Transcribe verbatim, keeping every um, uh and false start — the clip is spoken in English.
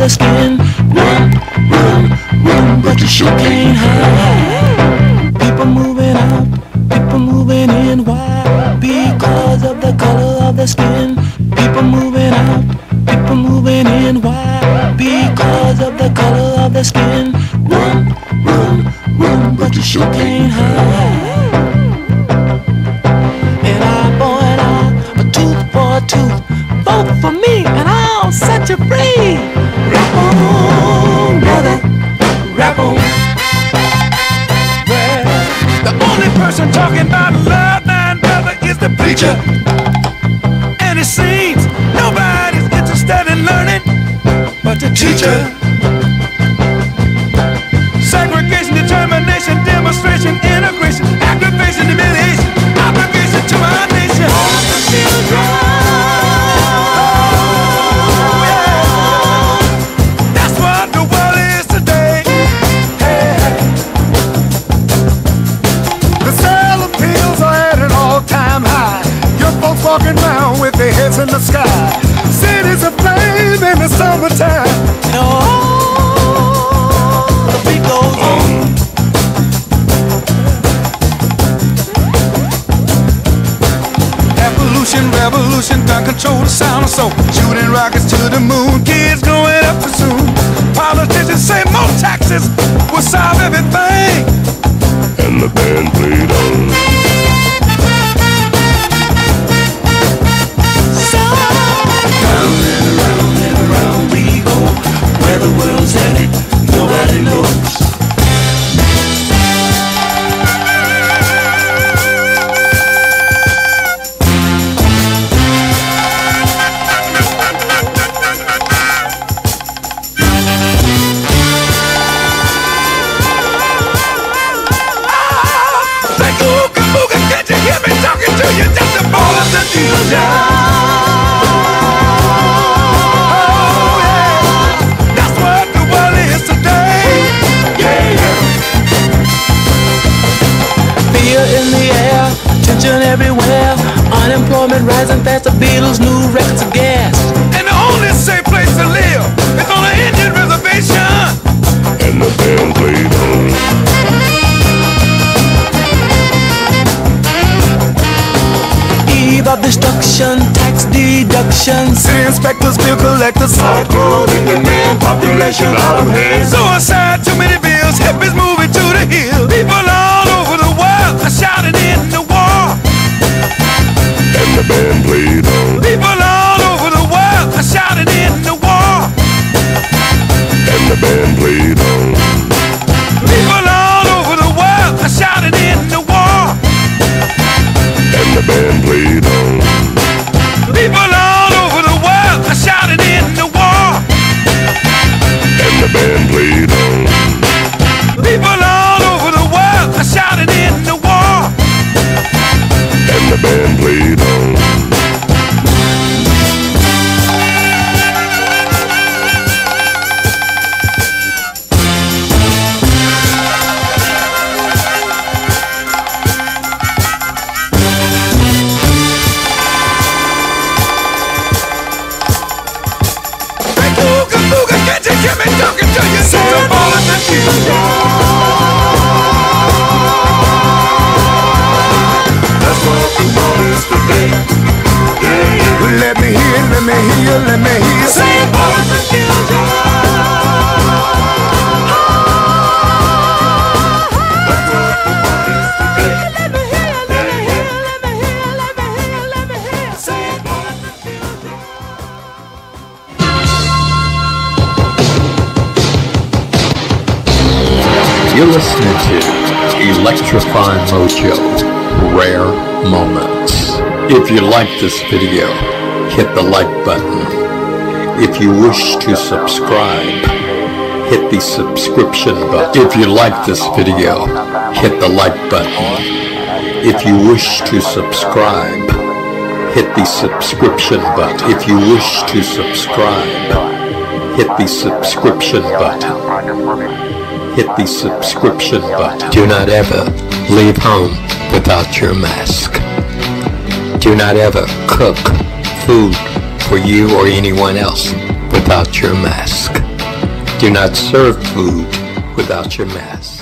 the skin. Run, run, run, but you sure can't hide. People moving out, people moving in. Why? Because of the color of the skin. People moving out, people moving in. Why? Because of the color of the skin. Run, run, run, but you sure can't hide. An eye for an eye, a tooth for a tooth. Vote for me and I'll set you free. Rap on, brother, rap on. Well, the only person talking about love, man, brother, is the preacher. And it seems nobody's interested in learning but the teacher. Segregation, determination, demonstration, integration, aggravation, humiliation, obligation to our nation. All of the children. Oh, yeah. That's what the world is today. Hey. The sale of pills are at an all-time high. Your folks walking around with their heads in the sky. Cities aflame in the summertime. Oh. The beat goes on. Evolution, revolution, gun control, the sound of soul. Shooting rockets to the moon, kids growing up too soon. Politicians say more taxes will solve everything. And the band played on. So round and around and around we go. Where the world's headed, nobody knows. Like ooga booga, can't you hear me talking to you? Just a ball of the deal. Everywhere, unemployment rising fast. The Beatles' new records of gas. And the only safe place to live is on an Indian reservation. And the band played on. Eve of destruction, tax deduction. City inspectors, bill collectors. Hardcore Indian man, population out of hand. Suicide, too many bills. Hippies moving to the hills. People all over the world are shouting in the war. And the band played on. People all over the world are shouting in the war. And the band played on. People all over the world are shouting in the war. And the band played on. People all over the world are shouting in the war. And the band played on. People all over the world are shouting in the war. And the band played on. Hey, booga booga, can't you hear me talking to you? Say the ball of the future. That's what the world is today. Yeah, yeah. Let me hear, let me hear, let me hear. Say it for the future. That's what the world is today. Let me hear, let me hear, let me hear, let me hear, let me hear. Say it for the future. You're listening to Electrifying Mojo, Rare Moments. If you like this video, hit the like button. If you wish to subscribe, hit the subscription button. If you like this video, hit the like button. If you wish to subscribe, hit the subscription button. If you wish to subscribe, hit the subscription button. Hit the subscription button. Do not ever leave home without your mask. Do not ever cook food for you or anyone else without your mask. Do not serve food without your mask.